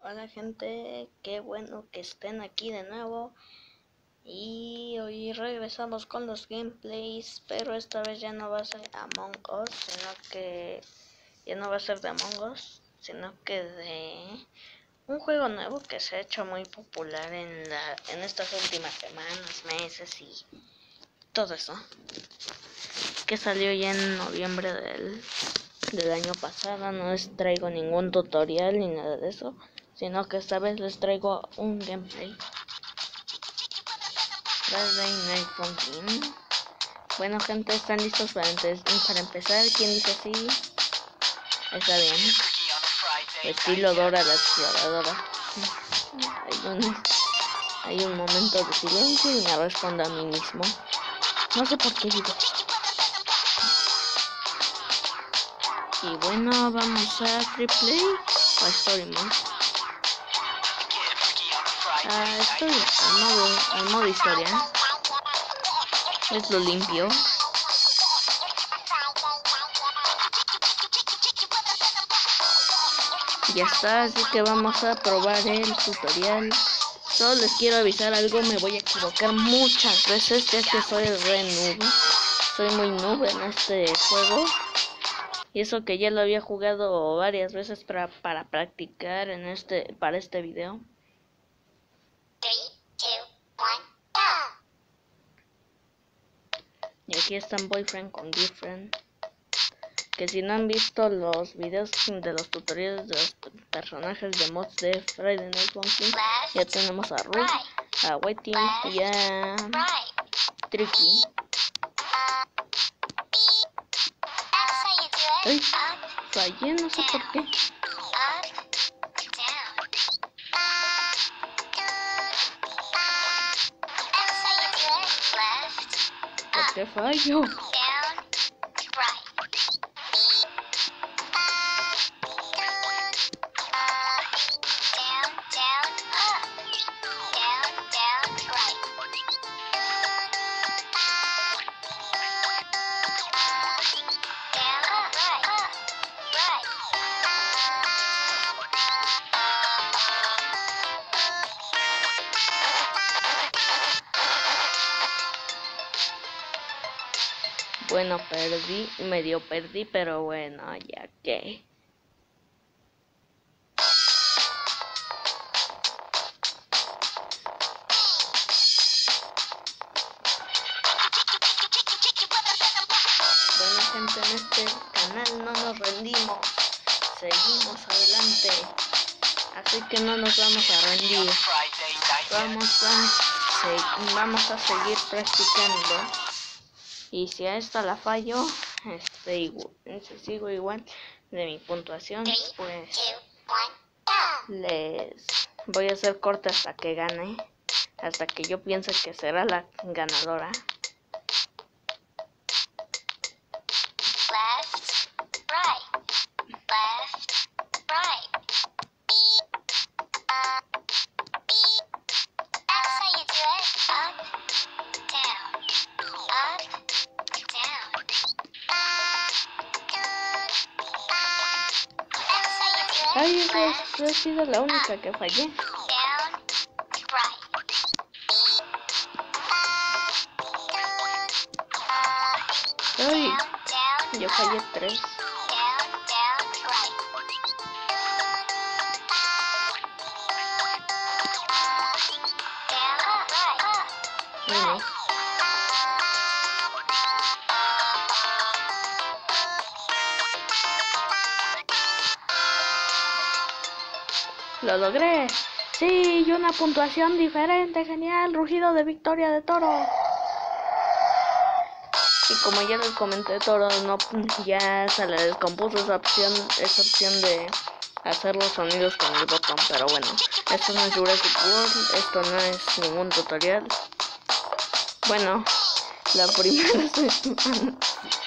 Hola gente, qué bueno que estén aquí de nuevo. Y hoy regresamos con los gameplays, pero esta vez ya no va a ser Among Us, sino que ya no va a ser de Among Us, sino que de un juego nuevo que se ha hecho muy popular en estas últimas semanas, meses y todo eso, que salió ya en noviembre del año pasado. No les traigo ningún tutorial ni nada de eso, sino que esta vez les traigo un gameplay. Friday Night Funkin'. Bueno gente, ¿están listos para empezar? ¿Quién dice sí? Está bien. Estilo Dora la Exploradora. Hay un momento de silencio y me respondo a mí mismo. No sé por qué digo esto. Y bueno, vamos a Triple o Story Mode. Estoy al modo historia. Es lo limpio. Ya está, así que vamos a probar el tutorial. Solo les quiero avisar algo, me voy a equivocar muchas veces, ya que soy el re noob. Soy muy noob en este juego. Y eso que ya lo había jugado varias veces para practicar para este video. 3, 2, 1, go. Y aquí están Boyfriend con Girlfriend. Que si no han visto los videos de los tutoriales de los personajes de mods de Friday Night Funkin', ya tenemos a Ruth, a Whitey y a Tricky. Ay, fallé, no sé por qué. ¿Por qué fallo? Bueno, medio perdí, pero bueno, ya que. Bueno gente, en este canal no nos rendimos, seguimos adelante, así que no nos vamos a rendir, vamos a seguir practicando. Y si a esta la fallo, si sigo igual de mi puntuación, pues les voy a hacer corte hasta que gane, hasta que yo piense que será la ganadora. Ay, esa ha sido la única que fallé. Ay, yo fallé 3. No. Lo logré. Sí, y una puntuación diferente, genial, rugido de victoria de Toro. Y como ya les comenté, Toro ya se le descompuso esa opción de hacer los sonidos con el botón, pero bueno, esto no es Jurassic World, esto no es ningún tutorial. Bueno, la primera semana.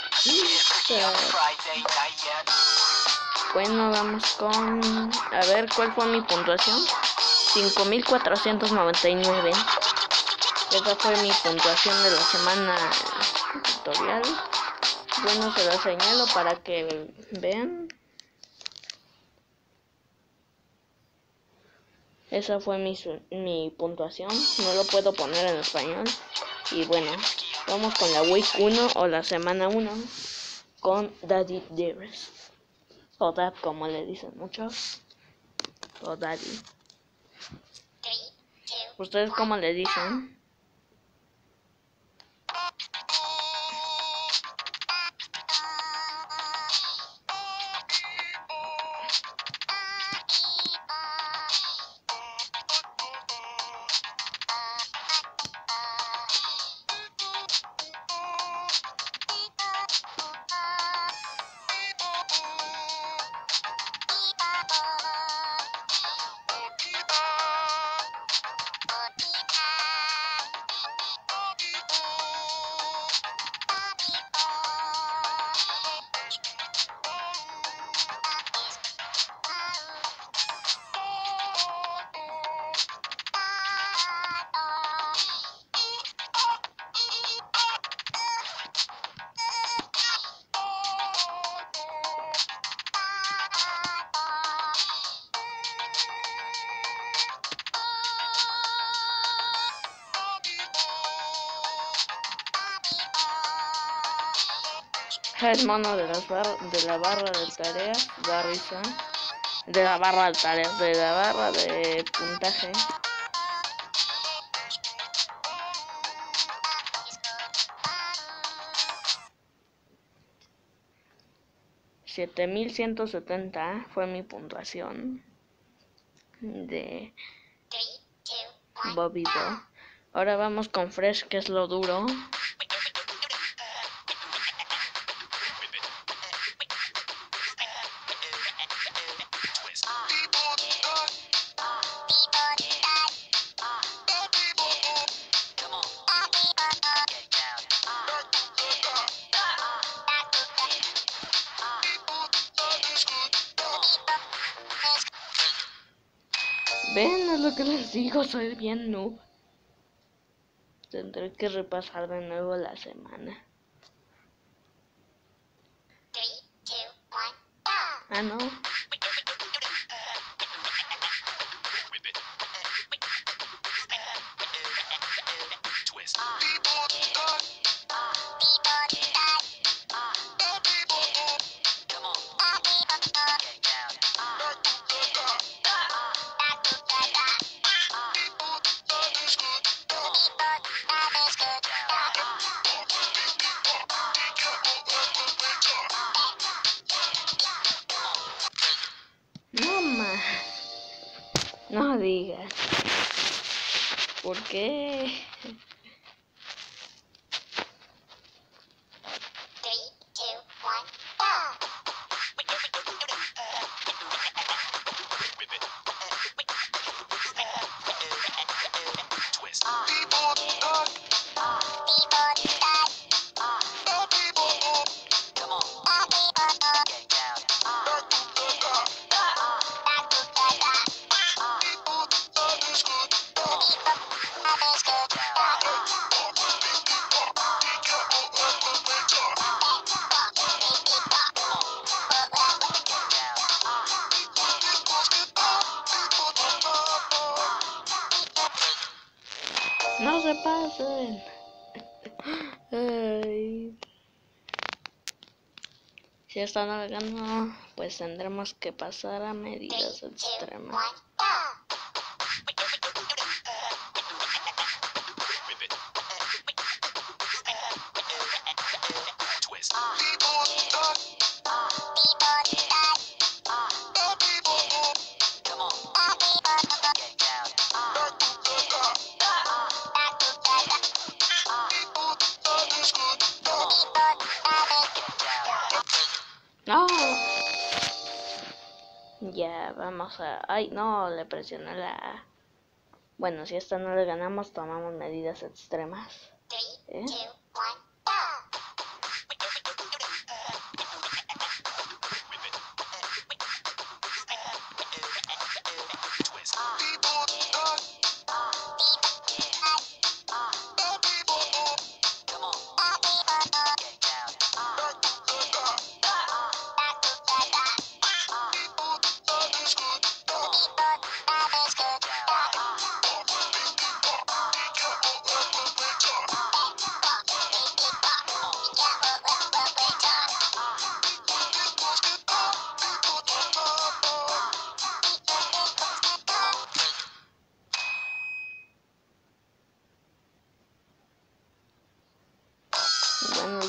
Bueno, vamos con... A ver, ¿cuál fue mi puntuación? 5499. Esa fue mi puntuación de la semana tutorial. Bueno, se la señalo para que vean. Esa fue mi puntuación. No lo puedo poner en español. Y bueno, vamos con la week 1 o la semana 1 con Daddy Dearest. O Dad, como le dicen muchos. O Daddy. 3, 2, ¿Ustedes cómo le dicen? El mono de la barra de tareas, Garrison. De la barra de tareas, de la barra de puntaje. $7,170 fue mi puntuación de 3, 2, 1. Bobby Bo. Ahora vamos con Fresh, que es lo duro. Ven, es lo que les digo, soy bien noob. Tendré que repasar de nuevo la semana. 3, 2, 1, go. Ah, no. No más. No digas. ¿Por qué? 3, 2, 1, go. No se pasen. Ay. Si están navegando, pues tendremos que pasar a medidas 3, 2, 1, extremas. go. No. Ya, vamos a... Ay, no, le presioné la A. Bueno, si esta no le ganamos, tomamos medidas extremas. 3, ¿Eh? 2, 1, go.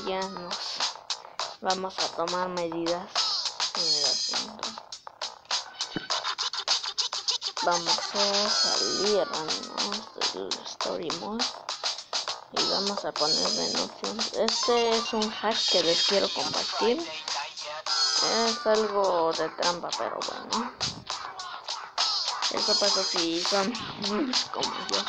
ya nos vamos a tomar medidas en el asunto. Vamos a salirnos del story mode y vamos a ponerle en opciones. Este es un hack que les quiero compartir. Es algo de trampa, pero bueno. Eso pasa si son noobs como yo.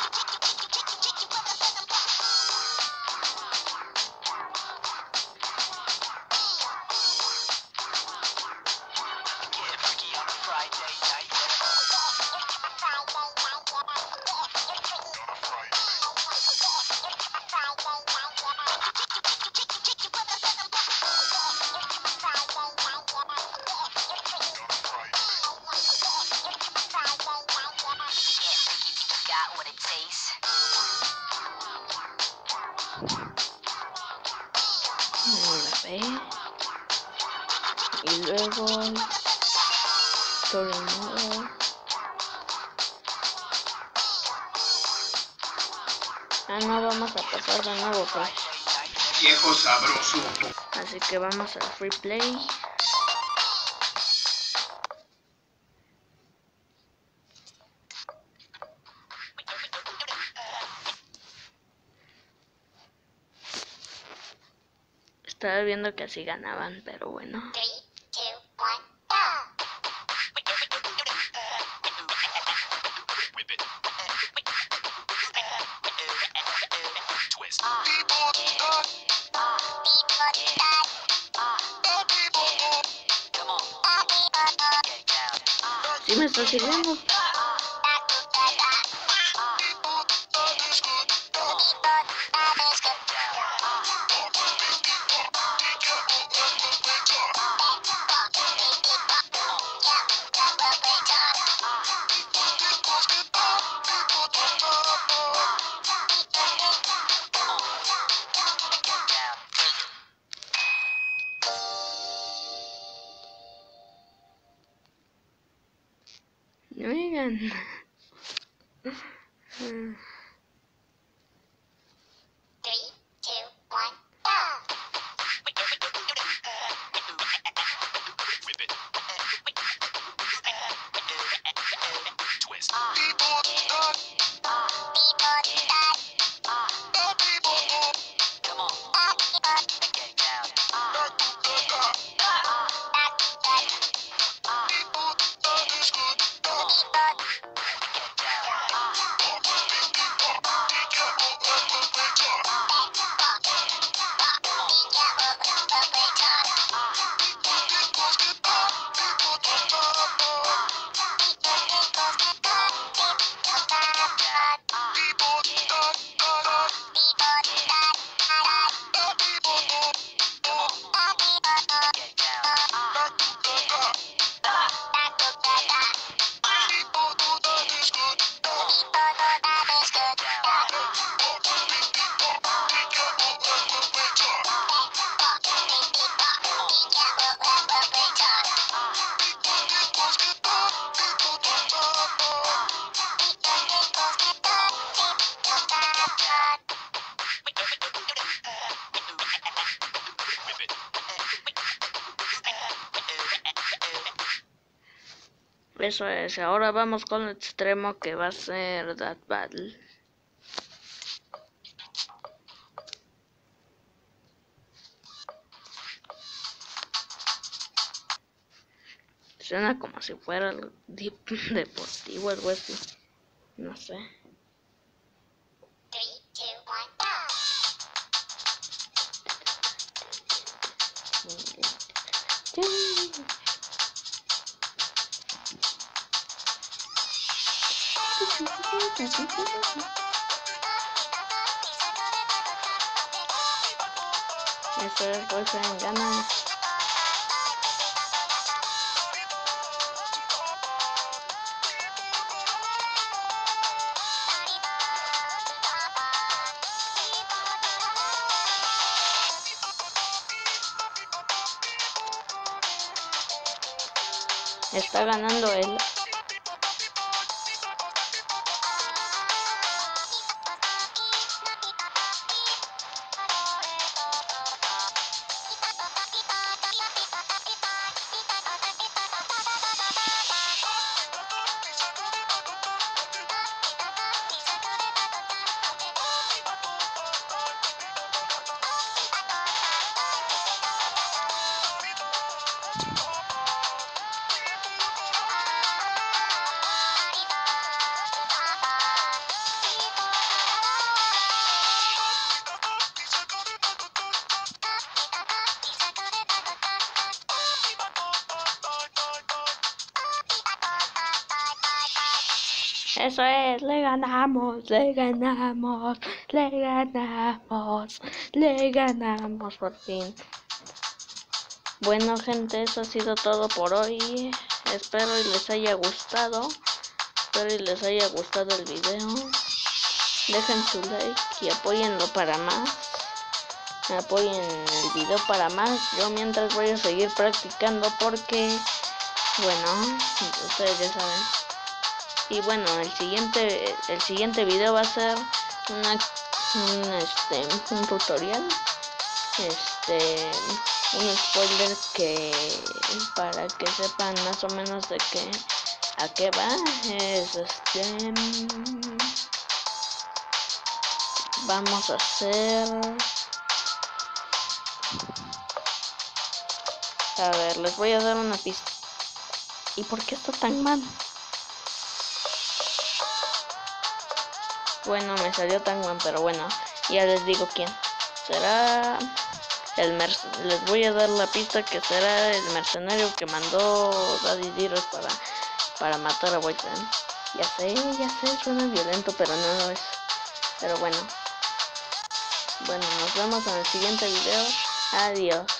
Y luego story mode. No vamos a pasar de nuevo, pues. Viejo sabroso. Así que vamos al free play. Estaba viendo que así ganaban, pero bueno. 3, 2, 1, go! ¿Sí me está sirviendo? Oigan. 3, 2, 1, go! Eso es, ahora vamos con el extremo que va a ser That Battle. Suena como si fuera algo deportivo, algo así. No sé. 3, 2, 1, go! Eso es, boyfriend, gana. Está ganando él. Eso es, le ganamos, le ganamos, le ganamos, le ganamos por fin. Bueno gente, eso ha sido todo por hoy. Espero y les haya gustado. Espero y les haya gustado el video. Dejen su like y apóyenlo para más. Apoyen el video para más. Yo mientras voy a seguir practicando porque, bueno, ustedes ya saben. Y bueno, el siguiente video va a ser un tutorial. Un spoiler que para que sepan más o menos de a qué va. Vamos a hacer, a ver, les voy a dar una pista. ¿Y por qué está tan mal? Bueno, me salió tan mal, pero bueno, ya les digo quién. Será les voy a dar la pista que será el mercenario que mandó Daddy Diros para matar a Whiteman. Ya sé, suena violento, pero no lo es. Pero bueno, nos vemos en el siguiente video. Adiós.